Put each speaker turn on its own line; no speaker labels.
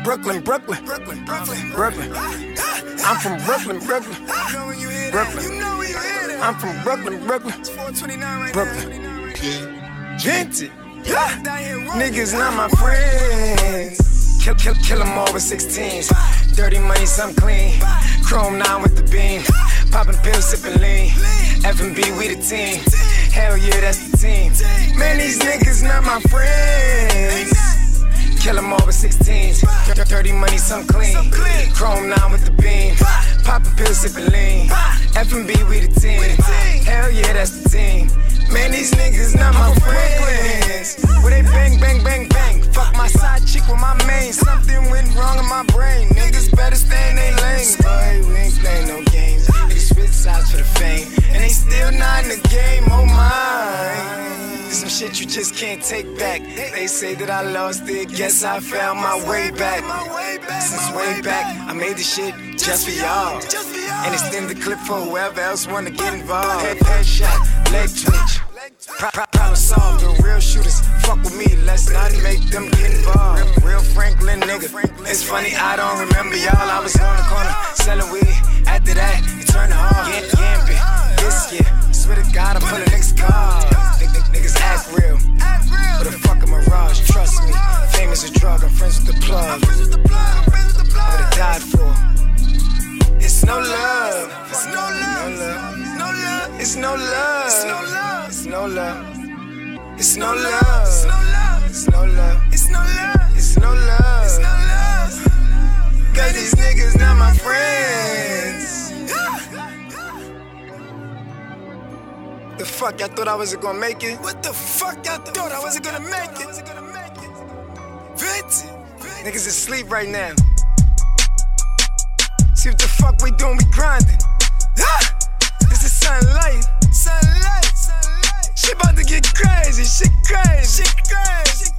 Brooklyn. I'm from Brooklyn. I'm from Brooklyn. Vintage. Niggas not my friends. Kill them all with 16s. Dirty money, some clean. Chrome 9 with the beam. Popping pills, sipping lean. F&B, we the team. Hell yeah, that's the team. Man, these niggas not my friends. Kill them all with 16s. Dirty money, some clean. Chrome 9 with the beam. Popping pills, sipping lean. F&B, we the team. Hell yeah, that's the team. Man, these niggas not my friends. Where they bang, bang, bang, bang. Fuck my side chick with my main. Something went wrong in my brain. Niggas better stay in they lane. Boy, we ain't playing no games. Niggas switch sides for the fame. And they still not in the game, oh my. Some shit you just can't take back. They say that I lost it, guess I found my way back. Since way back, I made this shit just for y'all. And extend the clip for whoever else wanna get involved. Headshot, leg twitch. Problem solved, the real shooters fuck with me, let's not make them get involved. Real Franklin nigga, it's funny I don't remember y'all. I was on the corner selling weed, after that you turn it off. Yamping, this year, swear to God I'm pulling next car. Niggas act real, but a fucking mirage, trust me. Fame is a drug, I'm friends with the plug. I would've died for. It's no love, it's no love, it's no love, it's no love, it's no love, it's no love, it's no love, it's no love, it's no love, it's no love. Cause these niggas not my friends. The fuck, y'all thought I wasn't gonna make it? What the fuck, y'all thought I wasn't gonna make it? Vintage. Niggas asleep right now. See what the fuck we doing, we grinding. This is sunlight. Shit about to get crazy, shit crazy.